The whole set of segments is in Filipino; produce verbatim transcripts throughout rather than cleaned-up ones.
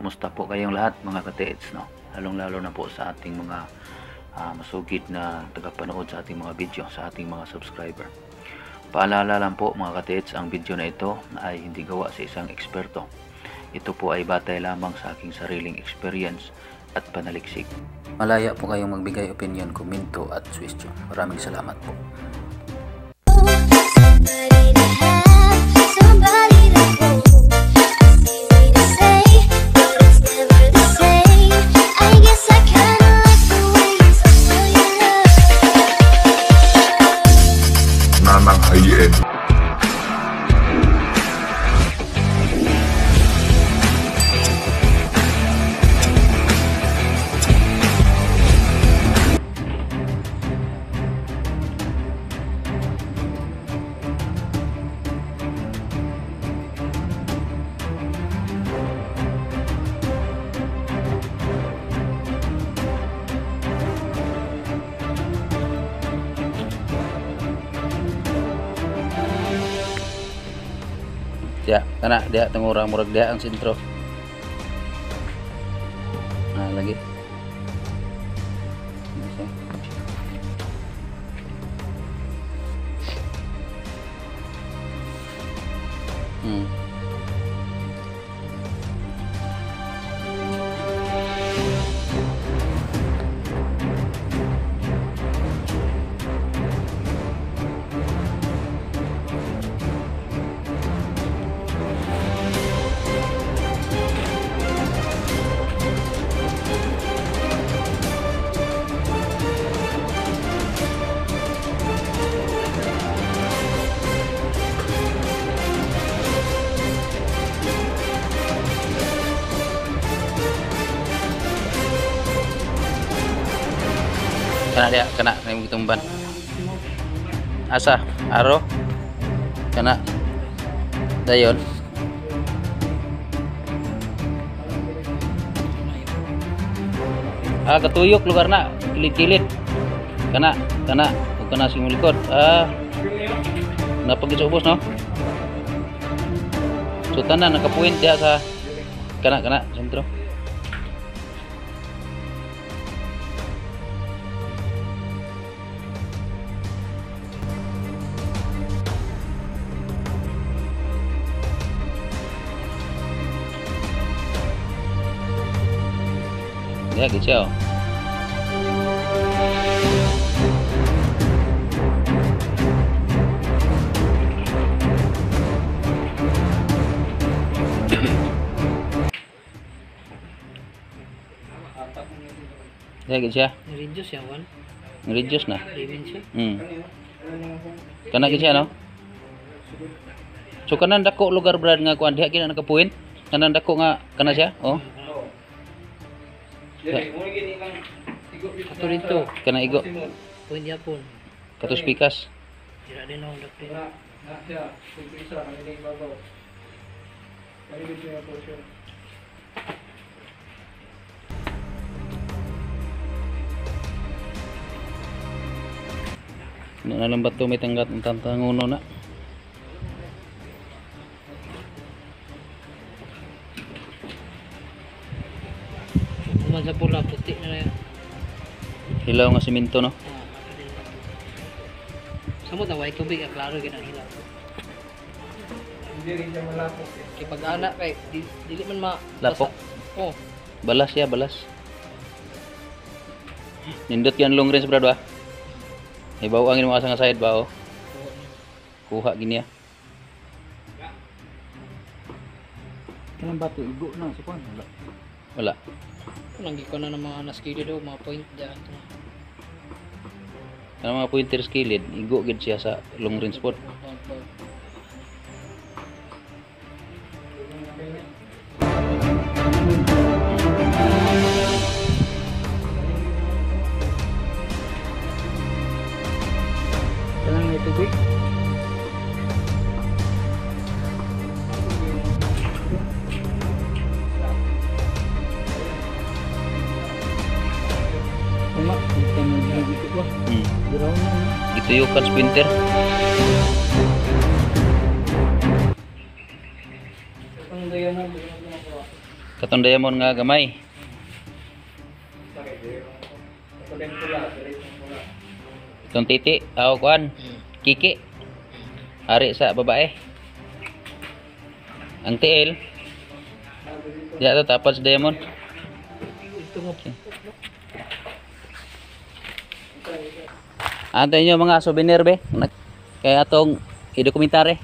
kumusta po kayong lahat mga ka-T H, no? Lalong-lalo na po sa ating mga uh, masugid na tagapanood sa ating mga video, sa ating mga subscriber. Paalala lang po mga ka-T H, ang video na ito ay hindi gawa sa isang eksperto. Ito po ay batay lamang sa aking sariling experience at panaliksik. Malaya po kayong magbigay opinion, komento at suggestion. Maraming salamat po. Ya, kana dia tengurang murag dia ang sintro. Nah, lagi. Hmm. Kana dia kena ning tumban asa aro kena dayon ah ketuyuk lugar na kilit-kilit kana kana kana sing likod ah napagi sa ubos no so tanan nakapuint dia sa kana kana sentro. Ya gitu. Ya gitu ya. Reduce ya wan. Reduce na. Hmm. Kana gitu no. So kanan dako lugar brad nga kuan diha kina nakapuin. Kanan dako nga kana siya. Oh. Ato dito. Kana igo. Puin Japon. Katus pikas. Dira din ako dapit. Nalambat to may tanggat ng tantanguno na. Kuman sa pula puti na yan. Hilaw nga simento no. Samot na way tubig at klaro gyud ang hilaw. Hindi rin siya malapok. Kay pag ana kay di, dili man ma lapok. Oh. Balas ya, balas. Nindot yan long range brad ba? May bawang ini mga sa side ba oh. Kuha gini ya. Kanang bato igo na sa kuan wala. Wala. Nanggi ko na ng mga naskilid o mga point dyan. Kanang mga pointer skilled, igo gid siya sa long range spot. Kanang may tubig. Tama, kita magigit ba? Hmm. Brown na. Gitu yung kan sprinter. Katong diamond nga gamay. Itong titi, aw kuan, kiki. Ari sa babae. Ang tiil. Diya to tapos diamond. Okay. Anto inyo mga souvenir be. Kaya atong i-dokumentary.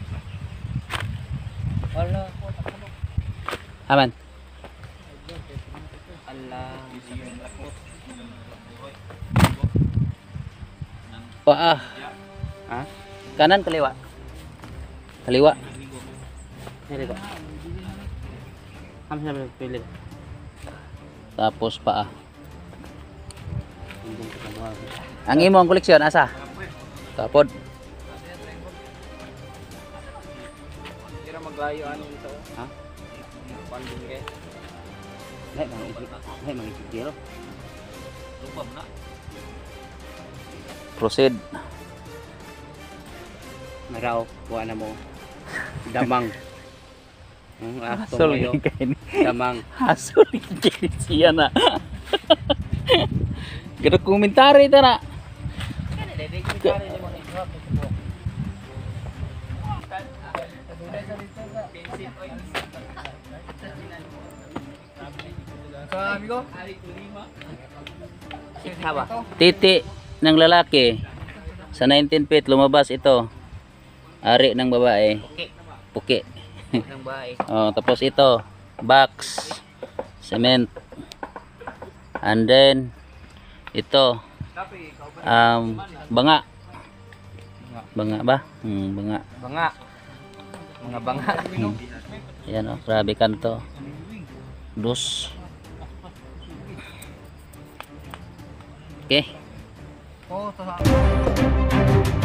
Wala. Aman. Allah. Wah. Ha? Kanan kaliwa. Kaliwa. Dili ko. Ano sabi pilih? Tapos paa. Ang imo ang koleksyon asa? Tapod. Kira maglayo ano ito? Ha? Panding kay. Hai mang isip. Hai mang isip diro. Lupa na. Proceed. Maraw, kuha na mo. Damang. Ang ato Hasol mayo. kain. Damang. Hasol kain siya na. Gado komentary ta na. Amigo. Haba. Titi ng lalaki sa nineteen feet lumabas ito. Ari ng babae. Puki. Ng bahay. Oh, tapos ito box cement. And then ito um banga. Banga ba? Hmm, banga. Banga. Mga banga. Hmm. Ayan oh, grabe kanto. Dos. Okay. Oh, tasa.